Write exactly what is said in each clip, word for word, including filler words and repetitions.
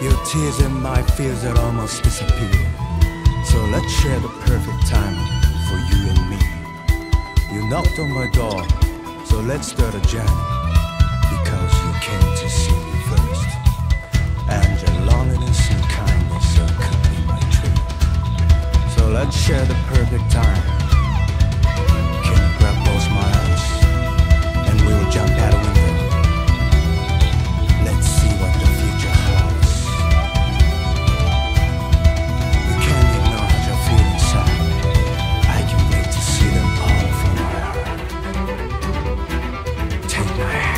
Your tears and my fears that almost disappear. So let's share the perfect time for you and me. You knocked on my door, so let's start a journey. Because you came to see me first. And your loneliness and kindness are complete my dream. So let's share the perfect time. Can you grab both my hands? And we will jump out a window. Let's see what the future holds. You can't ignore how you feel inside. I can't wait to see them all from my heart. Take my hand.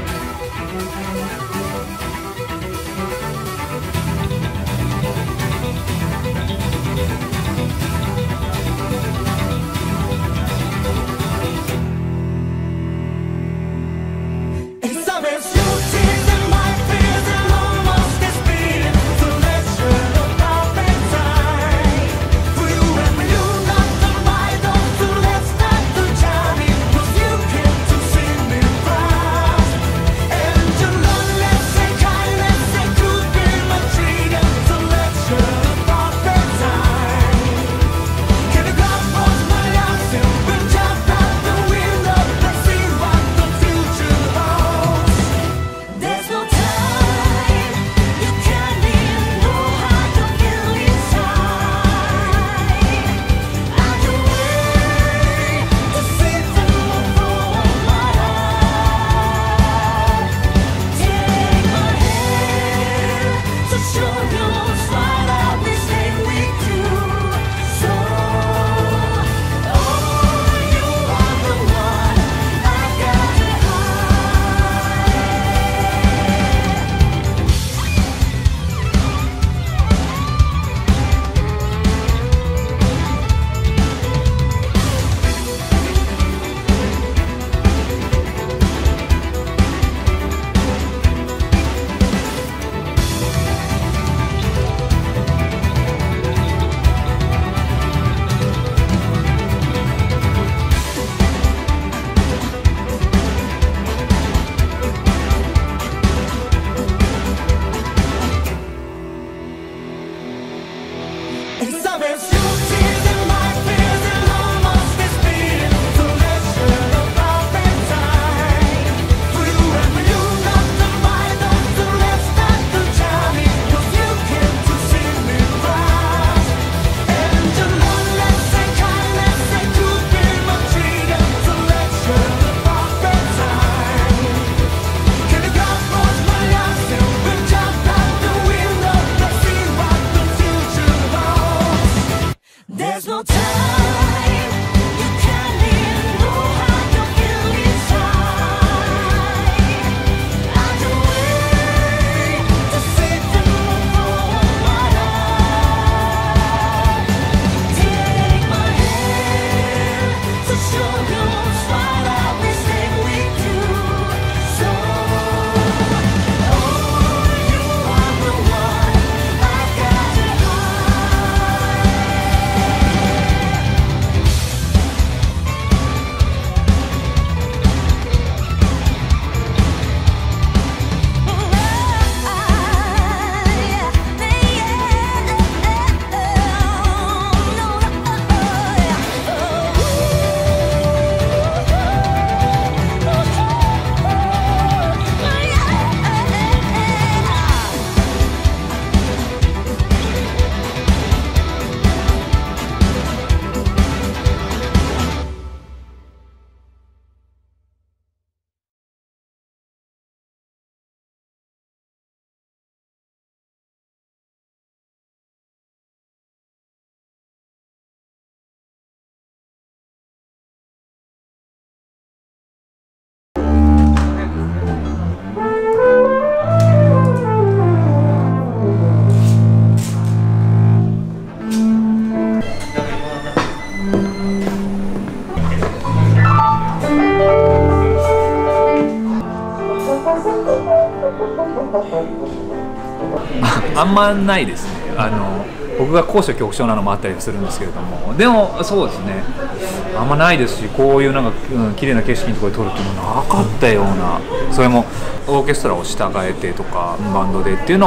あんまないですね。あの僕が高所恐怖症なのもあったりするんですけれども、でもそうですね、あんまないですし、こういうなんか、うん、綺麗な景色のところで撮るっていうのはなかったような、それもオーケストラを従えてとかバンドでっていうのは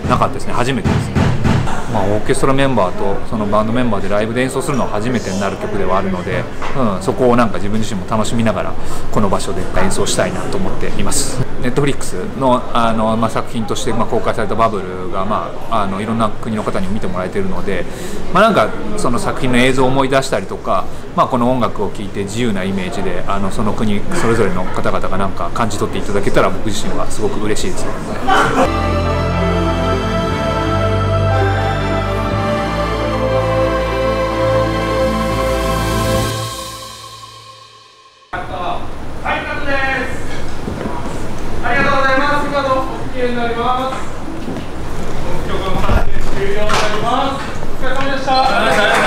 なかったですね。初めてですね。まあ、オーケストラメンバーとそのバンドメンバーでライブで演奏するのは初めてになる曲ではあるので、うん、そこをなんか自分自身も楽しみながらこの場所で演奏したいなと思っています。ネットフリックスの、あの、まあ、作品として、まあ、公開されたバブルが、まあ、あのいろんな国の方にも見てもらえているので、まあ、なんかその作品の映像を思い出したりとか、まあ、この音楽を聴いて自由なイメージであのその国それぞれの方々がなんか感じ取っていただけたら僕自身はすごく嬉しいですね。 になります。今日の話終了になります。お疲れ様でした。ありがとうございました。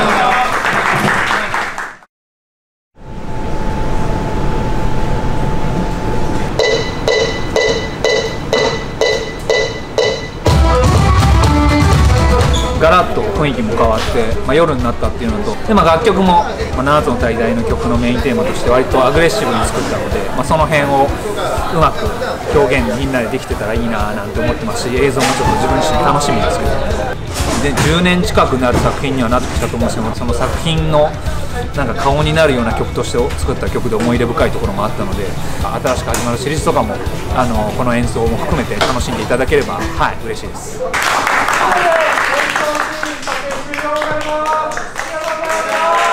ガラッと雰囲気も変わって、まあ、夜になったっていうのとで、まあ、楽曲も、まあ、ななつの大罪の曲のメインテーマとして割とアグレッシブに作ったので、まあ、その辺をうまく表現みんなでできてたらいいななんて思ってますし、映像もちょっと自分自身楽しみですけど、でじゅうねん近くなる作品にはなってきたと思うんですけど、その作品のなんか顔になるような曲として作った曲で思い入れ深いところもあったので、新しく始まるシリーズとかもあのこの演奏も含めて楽しんでいただければ、はい、嬉しいです。 終了になります。ありがとうございました。